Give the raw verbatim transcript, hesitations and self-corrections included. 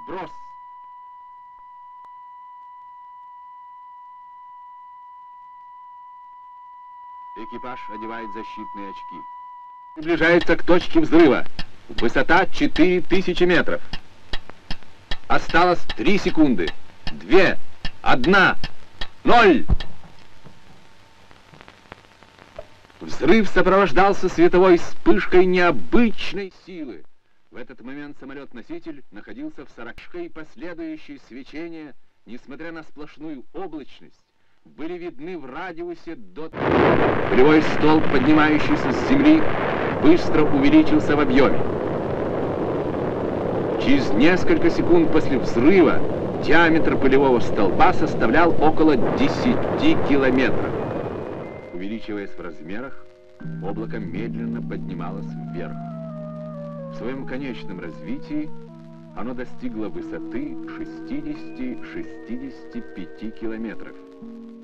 Сброс. Экипаж одевает защитные очки. Приближается к точке взрыва. Высота четыре тысячи метров. Осталось три секунды. Две. Одна. Ноль. Взрыв сопровождался световой вспышкой необычной силы. В этот момент самолет-носитель находился в сорокшке, и последующие свечения, несмотря на сплошную облачность, были видны в радиусе до... Пылевой столб, поднимающийся с земли, быстро увеличился в объеме. Через несколько секунд после взрыва диаметр пылевого столба составлял около десяти километров. Увеличиваясь в размерах, облако медленно поднималось вверх. В своем конечном развитии оно достигло высоты шестидесяти-шестидесяти пяти километров.